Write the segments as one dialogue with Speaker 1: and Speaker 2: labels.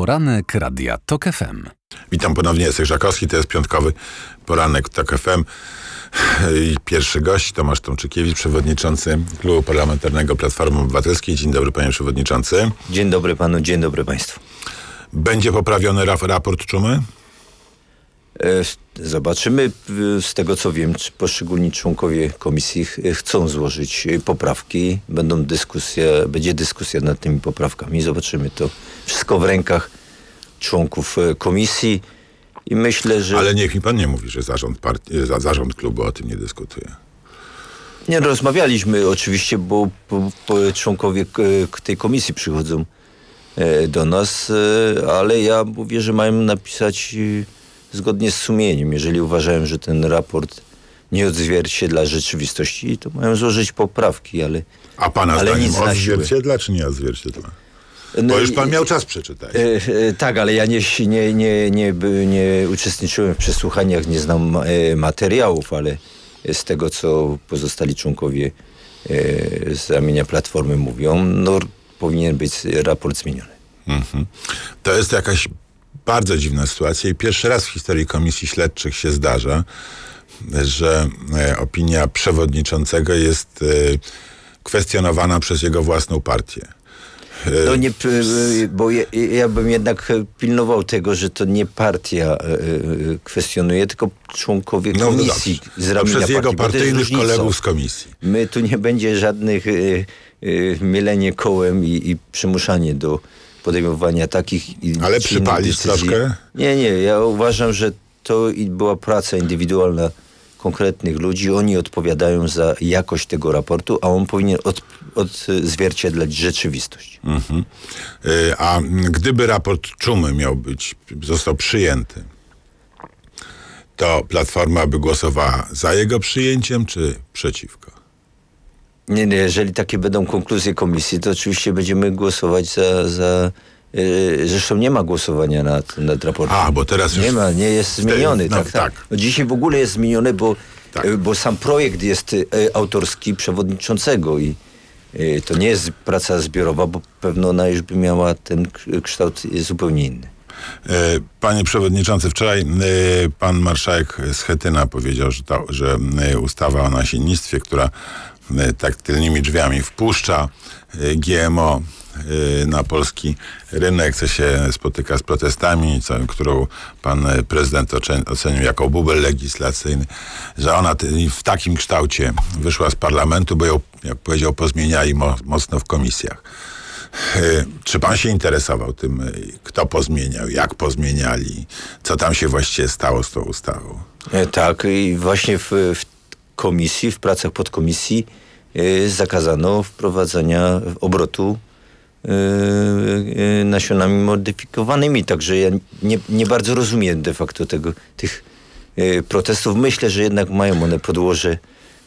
Speaker 1: Poranek Radia TOK FM.
Speaker 2: Witam ponownie, Jacek Żakowski, to jest piątkowy poranek TOK FM. I pierwszy gość, Tomasz Tomczykiewicz, przewodniczący Klubu Parlamentarnego Platformy Obywatelskiej. Dzień dobry, panie przewodniczący.
Speaker 3: Dzień dobry panu, dzień dobry państwu.
Speaker 2: Będzie poprawiony raport Czumy?
Speaker 3: Zobaczymy. Z tego co wiem, czy poszczególni członkowie komisji chcą złożyć poprawki. Będzie dyskusja nad tymi poprawkami. Zobaczymy. To wszystko w rękach członków komisji. I myślę, że...
Speaker 2: Ale niech mi pan nie mówi, że zarząd klubu o tym nie dyskutuje.
Speaker 3: Nie, rozmawialiśmy oczywiście, bo członkowie tej komisji przychodzą do nas, ale ja mówię, że mają napisać zgodnie z sumieniem. Jeżeli uważają, że ten raport nie odzwierciedla rzeczywistości, to mają złożyć poprawki, ale
Speaker 2: a pana zdaniem odzwierciedla czy nie odzwierciedla? Bo już pan miał czas przeczytać.
Speaker 3: Tak, ale ja nie uczestniczyłem w przesłuchaniach, nie znam materiałów, ale z tego, co pozostali członkowie z ramienia Platformy mówią, no powinien być raport zmieniony.
Speaker 2: Mhm. To jest jakaś bardzo dziwna sytuacja i pierwszy raz w historii komisji śledczych się zdarza, że opinia przewodniczącego jest kwestionowana przez jego własną partię.
Speaker 3: No nie, bo ja bym jednak pilnował tego, że to nie partia kwestionuje, tylko członkowie komisji z ramienia
Speaker 2: przez
Speaker 3: partii,
Speaker 2: jego partyjnych kolegów z komisji.
Speaker 3: My tu nie będzie żadnych mielenie kołem i przymuszanie do podejmowania takich
Speaker 2: ale przypalić troszkę?
Speaker 3: Nie, ja uważam, że to była praca indywidualna konkretnych ludzi. Oni odpowiadają za jakość tego raportu, a on powinien odzwierciedlać rzeczywistość.
Speaker 2: Mhm. A gdyby raport Czumy został przyjęty, to Platforma by głosowała za jego przyjęciem, czy przeciwko?
Speaker 3: Nie, jeżeli takie będą konkluzje komisji, to oczywiście będziemy głosować za zresztą nie ma głosowania nad raportem.
Speaker 2: Bo teraz już...
Speaker 3: Nie jest zmieniony. Tak. No dzisiaj w ogóle jest zmieniony, bo sam projekt jest autorski przewodniczącego i to nie jest praca zbiorowa, bo pewno ona już by miała ten kształt zupełnie inny.
Speaker 2: Panie przewodniczący, wczoraj pan marszałek Schetyna powiedział, że ustawa o nasiennictwie, która tak tylnymi drzwiami wpuszcza GMO na polski rynek, co się spotyka z protestami, którą pan prezydent ocenił jako bubel legislacyjny, że ona w takim kształcie wyszła z parlamentu, bo ją, jak powiedział, pozmieniali mocno w komisjach. Czy pan się interesował tym, kto pozmieniał, jak pozmieniali, co tam się właściwie stało z tą ustawą?
Speaker 3: Tak, i właśnie w komisji, w pracach podkomisji zakazano wprowadzania obrotu nasionami modyfikowanymi. Także ja nie bardzo rozumiem de facto tych protestów. Myślę, że jednak mają one podłoże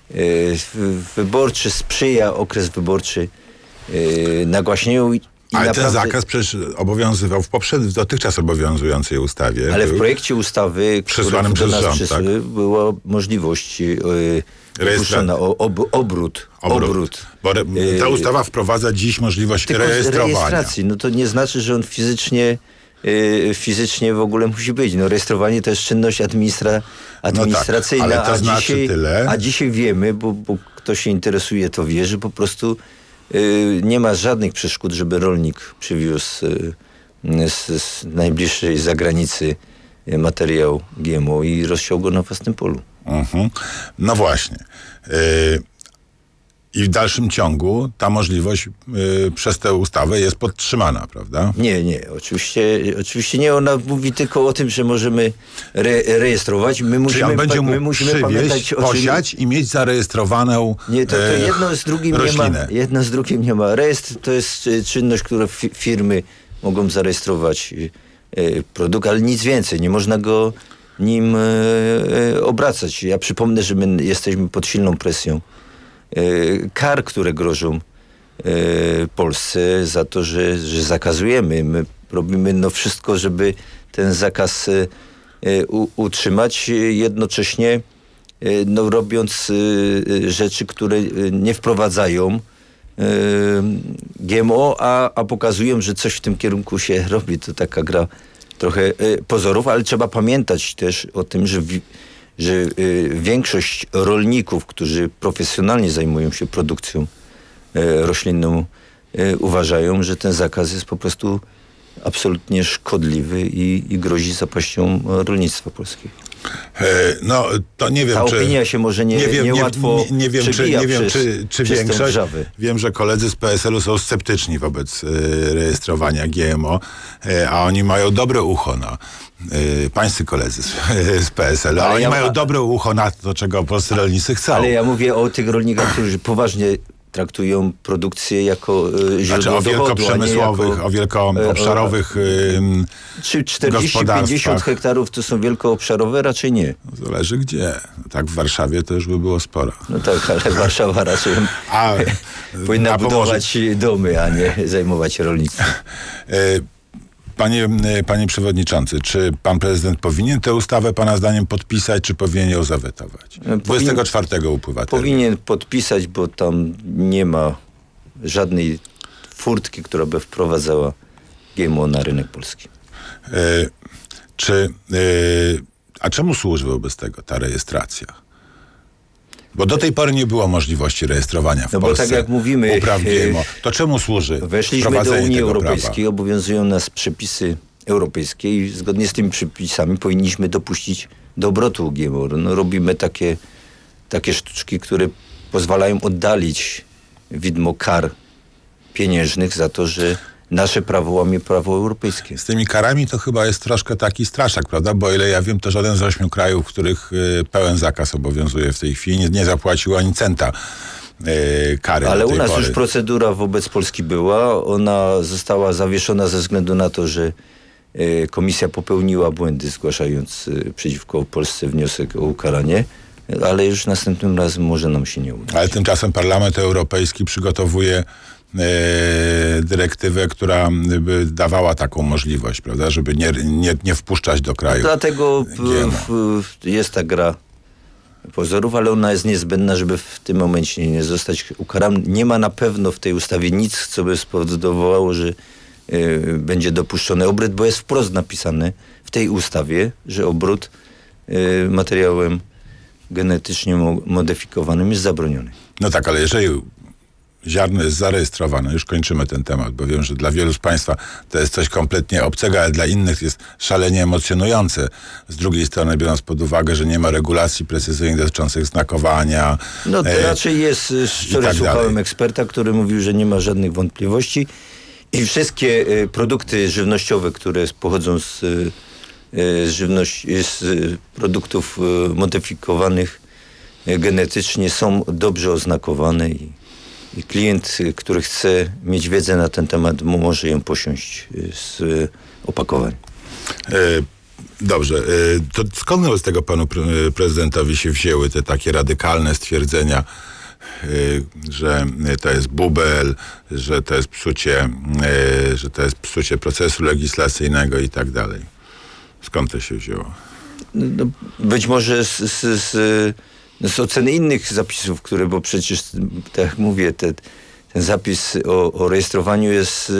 Speaker 3: wyborcze, sprzyja okres wyborczy nagłaśnieniu.
Speaker 2: Ale naprawdę... ten zakaz przecież obowiązywał w dotychczas obowiązującej ustawie.
Speaker 3: Ale w projekcie ustawy,
Speaker 2: przesłanym przez rząd, tak?
Speaker 3: była możliwość wypuszczona obrót.
Speaker 2: Bo ta ustawa wprowadza dziś możliwość rejestrowania.
Speaker 3: No to nie znaczy, że on fizycznie w ogóle musi być. No rejestrowanie to jest czynność administracyjna.
Speaker 2: No tak, ale to znaczy tyle.
Speaker 3: A dzisiaj wiemy, bo kto się interesuje, to wie, że po prostu nie ma żadnych przeszkód, żeby rolnik przywiózł z najbliższej zagranicy materiał GMO i rozsiał go na własnym polu.
Speaker 2: No właśnie. I w dalszym ciągu ta możliwość przez tę ustawę jest podtrzymana, prawda?
Speaker 3: Nie. Oczywiście nie. Ona mówi tylko o tym, że możemy rejestrować. My musimy pamiętać o
Speaker 2: posiać i mieć zarejestrowaną
Speaker 3: nie, to jedno z drugim
Speaker 2: roślinę.
Speaker 3: Nie ma. Jedno z drugim nie ma. Rejestr to jest czynność, którą firmy mogą zarejestrować produkt, ale nic więcej. Nie można go nim obracać. Ja przypomnę, że my jesteśmy pod silną presją kar, które grożą Polsce za to, że zakazujemy. My robimy wszystko, żeby ten zakaz utrzymać, jednocześnie robiąc rzeczy, które nie wprowadzają GMO, a pokazują, że coś w tym kierunku się robi. To taka gra trochę pozorów, ale trzeba pamiętać też o tym, że większość rolników, którzy profesjonalnie zajmują się produkcją roślinną, uważają, że ten zakaz jest po prostu absolutnie szkodliwy i grozi zapaścią rolnictwa polskiego.
Speaker 2: No, to nie wiem,
Speaker 3: ta opinia się może niełatwo przebija
Speaker 2: czy większość. Wiem, że koledzy z PSL-u są sceptyczni wobec rejestrowania GMO, a oni mają dobre ucho na pańscy koledzy z PSL-u, a oni mają dobre ucho na to, czego polscy rolnicy chcą.
Speaker 3: Ale ja mówię o tych rolnikach, którzy poważnie traktują produkcję jako źródło
Speaker 2: o wielkoprzemysłowych, o wielkoobszarowych
Speaker 3: czy 40-50 hektarów to są wielkoobszarowe? Raczej nie.
Speaker 2: Zależy gdzie. Tak w Warszawie to już by było sporo.
Speaker 3: No tak, ale Warszawa raczej powinna budować domy, a nie zajmować się rolnictwem.
Speaker 2: Panie przewodniczący, czy pan prezydent powinien tę ustawę pana zdaniem podpisać, czy powinien ją zawetować? 24 upływa termin.
Speaker 3: Powinien podpisać, bo tam nie ma żadnej furtki, która by wprowadzała GMO na rynek polski.
Speaker 2: A czemu służy wobec tego ta rejestracja? Bo do tej pory nie było możliwości rejestrowania w Polsce.
Speaker 3: Bo tak jak mówimy,
Speaker 2: upraw GMO. To czemu służy
Speaker 3: weszliśmy do Unii Europejskiej, obowiązują nas przepisy europejskie i zgodnie z tymi przepisami powinniśmy dopuścić do obrotu GMO. No, robimy takie sztuczki, które pozwalają oddalić widmo kar pieniężnych za to, że nasze prawo łamie prawo europejskie.
Speaker 2: Z tymi karami to chyba jest troszkę taki straszak, prawda? Bo ile ja wiem, to żaden z 8 krajów, w których pełen zakaz obowiązuje w tej chwili, nie zapłacił ani centa kary.
Speaker 3: Ale u nas
Speaker 2: pory.
Speaker 3: już procedura wobec Polski była. Ona została zawieszona ze względu na to, że komisja popełniła błędy, zgłaszając przeciwko Polsce wniosek o ukaranie. Ale już następnym razem może nam się nie udać.
Speaker 2: Ale tymczasem Parlament Europejski przygotowuje dyrektywę, która by dawała taką możliwość, prawda, żeby nie wpuszczać do kraju.
Speaker 3: Dlatego jest ta gra pozorów, ale ona jest niezbędna, żeby w tym momencie nie zostać ukaranym. Nie ma na pewno w tej ustawie nic, co by spowodowało, że będzie dopuszczony obrót, bo jest wprost napisane w tej ustawie, że obrót materiałem genetycznie modyfikowanym jest zabroniony.
Speaker 2: No tak, ale jeżeli ziarno jest zarejestrowane, już kończymy ten temat, bo wiem, że dla wielu z państwa to jest coś kompletnie obcego, ale dla innych jest szalenie emocjonujące. Z drugiej strony, biorąc pod uwagę, że nie ma regulacji precyzyjnych dotyczących znakowania.
Speaker 3: No to raczej jest, wczoraj słuchałem eksperta, który mówił, że nie ma żadnych wątpliwości i wszystkie produkty żywnościowe, które pochodzą z produktów modyfikowanych genetycznie, są dobrze oznakowane i klient, który chce mieć wiedzę na ten temat, może ją posiąść z opakowań.
Speaker 2: Dobrze. To skąd z tego panu prezydentowi się wzięły te takie radykalne stwierdzenia, że to jest bubel, że to jest psucie procesu legislacyjnego i tak dalej? Skąd to się wzięło?
Speaker 3: No, być może z oceny innych zapisów, bo przecież, tak jak mówię, ten zapis o rejestrowaniu jest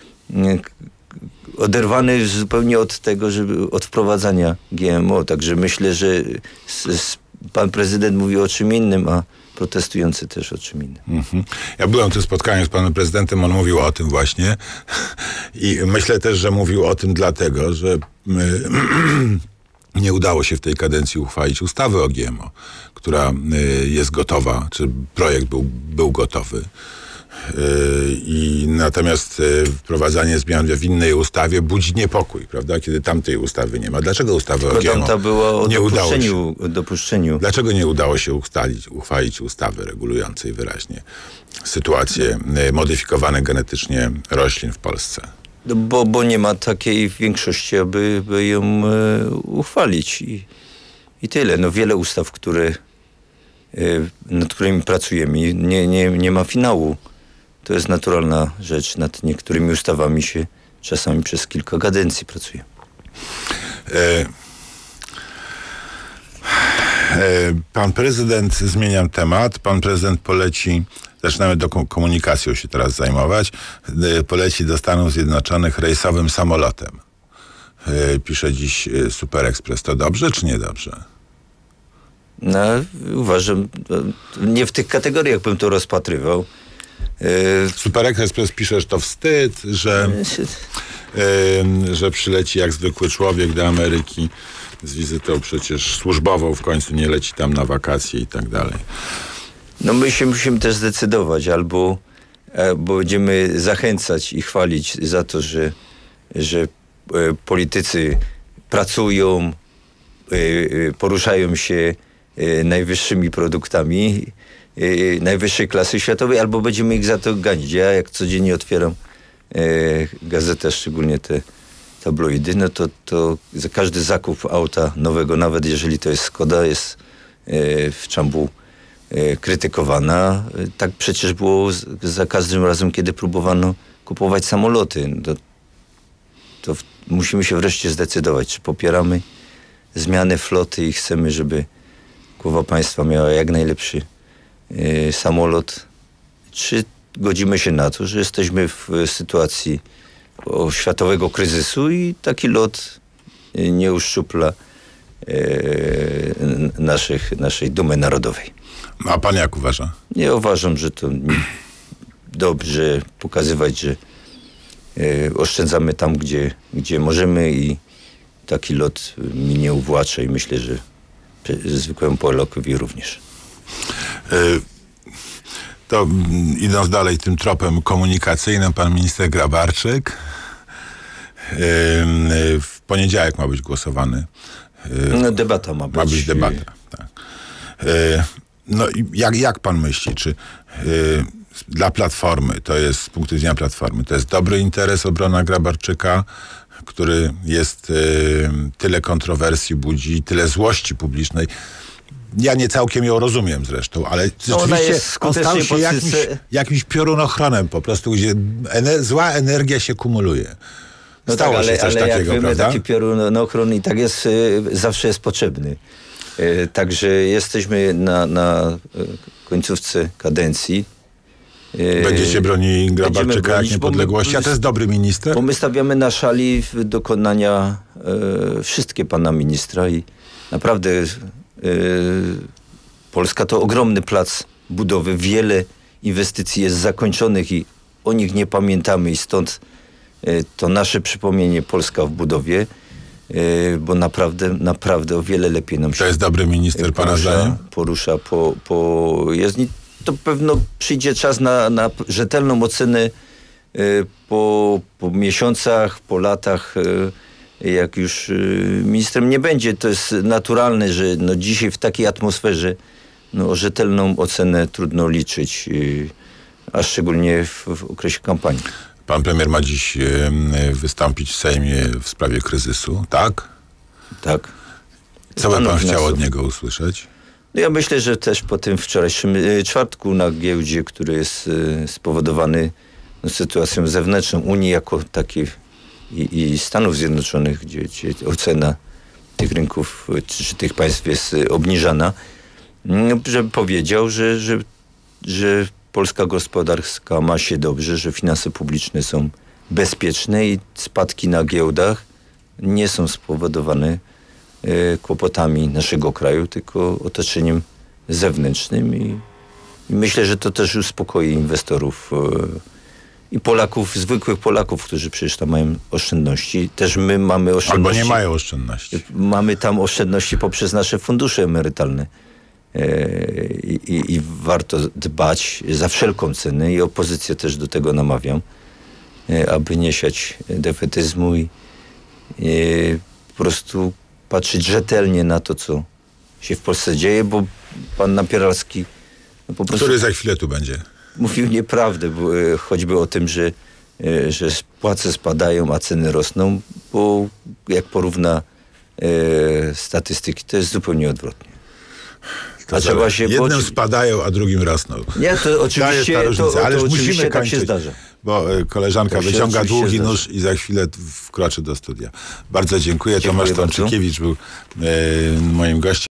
Speaker 3: oderwany zupełnie od tego, od wprowadzania GMO. Także myślę, że pan prezydent mówi o czym innym, a protestujący też o czym innym.
Speaker 2: Mhm. Ja byłem w tym spotkaniu z panem prezydentem, on mówił o tym właśnie i myślę też, że mówił o tym dlatego, że nie udało się w tej kadencji uchwalić ustawy o GMO, która jest gotowa, czy projekt był gotowy. I natomiast wprowadzanie zmian w innej ustawie budzi niepokój, prawda? Kiedy tamtej ustawy nie ma. Dlaczego ustawy o GMO
Speaker 3: tamta była o
Speaker 2: nie udało się?
Speaker 3: Dopuszczeniu.
Speaker 2: Dlaczego nie udało się uchwalić ustawy regulującej wyraźnie sytuację modyfikowanych genetycznie roślin w Polsce?
Speaker 3: Bo nie ma takiej większości, aby ją uchwalić. I tyle. No wiele ustaw, nad którymi pracujemy, nie ma finału. To jest naturalna rzecz. Nad niektórymi ustawami się czasami przez kilka kadencji pracuje.
Speaker 2: Pan prezydent, zmieniam temat, pan prezydent poleci zaczynamy komunikacją się teraz zajmować, poleci do Stanów Zjednoczonych rejsowym samolotem. Pisze dziś Super Express. To dobrze czy niedobrze?
Speaker 3: No, uważam, nie w tych kategoriach bym to rozpatrywał.
Speaker 2: Super Express pisze, że to wstyd, że przyleci jak zwykły człowiek do Ameryki z wizytą przecież służbową, w końcu nie leci tam na wakacje i tak dalej.
Speaker 3: No my się musimy też zdecydować, albo będziemy zachęcać i chwalić za to, że politycy pracują, poruszają się najwyższymi produktami najwyższej klasy światowej, albo będziemy ich za to ganić. Ja jak codziennie otwieram gazetę, szczególnie te tabloidy, no to za każdy zakup auta nowego, nawet jeżeli to jest Skoda, jest w czambu krytykowana. Tak przecież było za każdym razem, kiedy próbowano kupować samoloty. To musimy się wreszcie zdecydować, czy popieramy zmianę floty i chcemy, żeby głowa państwa miała jak najlepszy samolot, czy godzimy się na to, że jesteśmy w sytuacji światowego kryzysu i taki lot nie uszczupla naszej dumy narodowej.
Speaker 2: A pan jak uważa?
Speaker 3: Nie uważam, że to dobrze pokazywać, że oszczędzamy tam, gdzie możemy i taki lot mi nie uwłacza i myślę, że zwykłemu Polakowi również.
Speaker 2: To idąc dalej tym tropem komunikacyjnym, pan minister Grabarczyk w poniedziałek ma być głosowany.
Speaker 3: No debata ma być.
Speaker 2: Ma być debata, tak. No i jak pan myśli, czy dla Platformy, to jest z punktu widzenia Platformy, to jest dobry interes obrona Grabarczyka, który jest tyle kontrowersji budzi, tyle złości publicznej. Ja nie całkiem ją rozumiem zresztą, ale rzeczywiście on stał się jakimś piorunochronem po prostu, gdzie zła energia się kumuluje.
Speaker 3: No
Speaker 2: stało
Speaker 3: tak,
Speaker 2: się coś
Speaker 3: ale
Speaker 2: takiego,
Speaker 3: jak wiemy,
Speaker 2: prawda?
Speaker 3: taki piorunochron i tak jest, zawsze jest potrzebny. Także jesteśmy na końcówce kadencji.
Speaker 2: Będziecie bronili Grabarczyka jak niepodległości, a to jest dobry minister?
Speaker 3: Bo my stawiamy na szali dokonania wszystkie pana ministra i naprawdę Polska to ogromny plac budowy. Wiele inwestycji jest zakończonych i o nich nie pamiętamy i stąd to nasze przypomnienie Polska w budowie, bo naprawdę o wiele lepiej nam się...
Speaker 2: To jest dobry minister, pana zdaniem?
Speaker 3: Porusza po jezdni. To pewno przyjdzie czas na rzetelną ocenę po miesiącach, po latach, jak już ministrem nie będzie. To jest naturalne, że no dzisiaj w takiej atmosferze o rzetelną ocenę trudno liczyć, a szczególnie w okresie kampanii.
Speaker 2: Pan premier ma dziś wystąpić w Sejmie w sprawie kryzysu, tak?
Speaker 3: Tak.
Speaker 2: Co by pan chciał od niego usłyszeć?
Speaker 3: No ja myślę, że też po tym wczorajszym czwartku na giełdzie, który jest spowodowany sytuacją zewnętrzną Unii jako takiej i Stanów Zjednoczonych, gdzie ocena tych rynków czy tych państw jest obniżana, że powiedział, że polska gospodarka ma się dobrze, że finanse publiczne są bezpieczne i spadki na giełdach nie są spowodowane kłopotami naszego kraju, tylko otoczeniem zewnętrznym i myślę, że to też uspokoi inwestorów i Polaków, zwykłych Polaków, którzy przecież tam mają oszczędności. Też my mamy oszczędności.
Speaker 2: Albo nie mają oszczędności.
Speaker 3: Mamy tam oszczędności poprzez nasze fundusze emerytalne. I warto dbać za wszelką cenę i opozycję też do tego namawiam, aby nie siać defetyzmu i po prostu patrzeć rzetelnie na to, co się w Polsce dzieje, bo pan Napieralski po prostu...
Speaker 2: Który za chwilę tu będzie?
Speaker 3: Mówił nieprawdę, choćby o tym, że płace spadają, a ceny rosną, bo jak porówna statystyki, to jest zupełnie odwrotnie.
Speaker 2: A trzeba się jednym spadają, a drugim rosną.
Speaker 3: Nie, to oczywiście,
Speaker 2: ale już musimy
Speaker 3: tak
Speaker 2: kończyć,
Speaker 3: się zdarza.
Speaker 2: bo koleżanka wyciąga długi nóż i za chwilę wkroczy do studia. Bardzo dziękuję. Tomasz Tomczykiewicz był moim gościem.